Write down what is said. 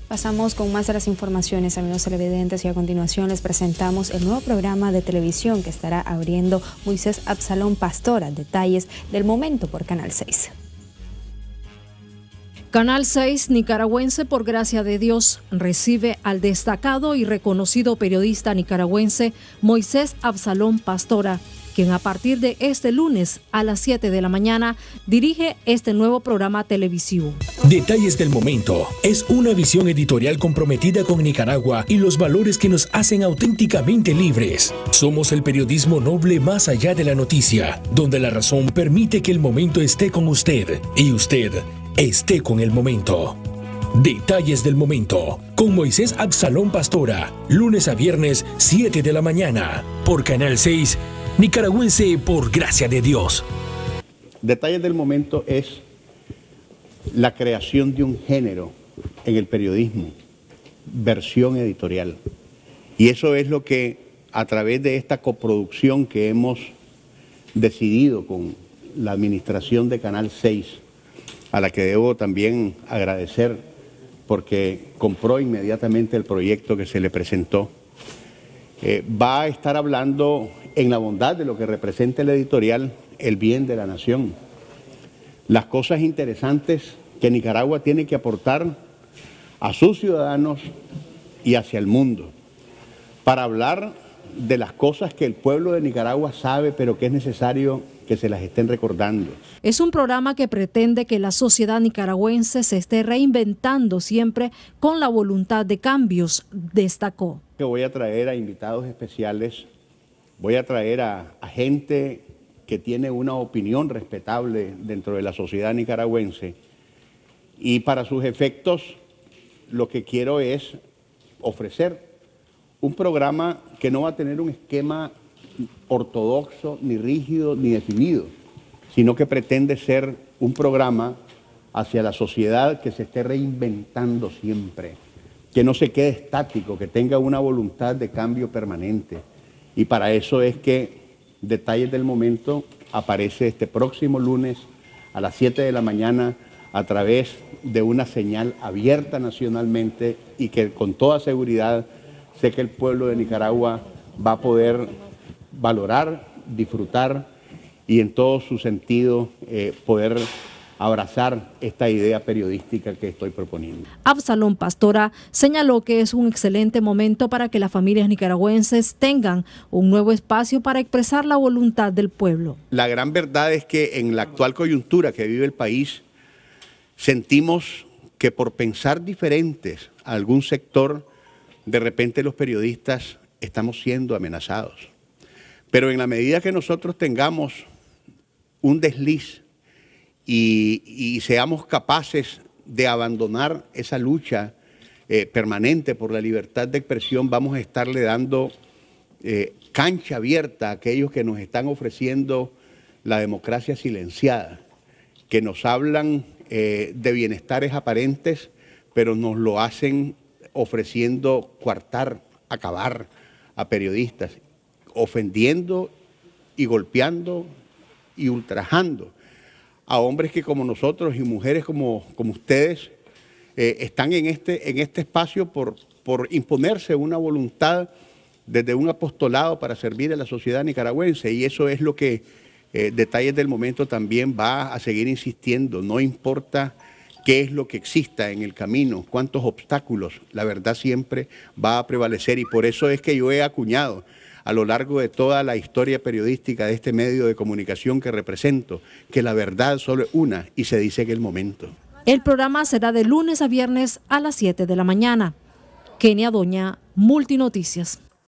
Pasamos con más de las informaciones, amigos televidentes, y a continuación les presentamos el nuevo programa de televisión que estará abriendo Moisés Absalón Pastora. Detalles del momento por Canal 6. Canal 6 nicaragüense, por gracia de Dios, recibe al destacado y reconocido periodista nicaragüense Moisés Absalón Pastora, quien a partir de este lunes a las 7 de la mañana dirige este nuevo programa televisivo. Detalles del momento es una visión editorial comprometida con Nicaragua y los valores que nos hacen auténticamente libres. Somos el periodismo noble más allá de la noticia, donde la razón permite que el momento esté con usted y usted esté con el momento. Detalles del momento con Moisés Absalón Pastora, lunes a viernes 7 de la mañana por Canal 6, nicaragüense por gracia de Dios. Detalles del momento es la creación de un género en el periodismo, versión editorial. Y eso es lo que a través de esta coproducción que hemos decidido con la administración de Canal 6, a la que debo también agradecer porque compró inmediatamente el proyecto que se le presentó, va a estar hablando en la bondad de lo que representa el editorial, el bien de la nación. Las cosas interesantes que Nicaragua tiene que aportar a sus ciudadanos y hacia el mundo, para hablar de las cosas que el pueblo de Nicaragua sabe, pero que es necesario que se las estén recordando. Es un programa que pretende que la sociedad nicaragüense se esté reinventando siempre con la voluntad de cambios, destacó. Voy a traer a invitados especiales, voy a traer a gente que tiene una opinión respetable dentro de la sociedad nicaragüense, y para sus efectos lo que quiero es ofrecer un programa que no va a tener un esquema ortodoxo, ni rígido, ni definido, sino que pretende ser un programa hacia la sociedad que se esté reinventando siempre, que no se quede estático, que tenga una voluntad de cambio permanente. Y para eso es que Detalles del Momento aparece este próximo lunes a las 7 de la mañana a través de una señal abierta nacionalmente, y que con toda seguridad sé que el pueblo de Nicaragua va a poder valorar, disfrutar y en todo su sentido poder abrazar esta idea periodística que estoy proponiendo. Absalón Pastora señaló que es un excelente momento para que las familias nicaragüenses tengan un nuevo espacio para expresar la voluntad del pueblo. La gran verdad es que en la actual coyuntura que vive el país, sentimos que por pensar diferentes a algún sector, de repente los periodistas estamos siendo amenazados. Pero en la medida que nosotros tengamos un desliz y seamos capaces de abandonar esa lucha permanente por la libertad de expresión, vamos a estarle dando cancha abierta a aquellos que nos están ofreciendo la democracia silenciada, que nos hablan de bienestares aparentes, pero nos lo hacen ofreciendo coartar, acabar a periodistas, ofendiendo y golpeando y ultrajando a hombres que como nosotros y mujeres como ustedes están en este espacio por imponerse una voluntad desde un apostolado para servir a la sociedad nicaragüense, y eso es lo que Detalles del Momento también va a seguir insistiendo. No importa qué es lo que exista en el camino, cuántos obstáculos, la verdad siempre va a prevalecer, y por eso es que yo he acuñado a lo largo de toda la historia periodística de este medio de comunicación que represento, que la verdad solo es una y se dice en el momento. El programa será de lunes a viernes a las 7 de la mañana. Kenia Doña, Multinoticias.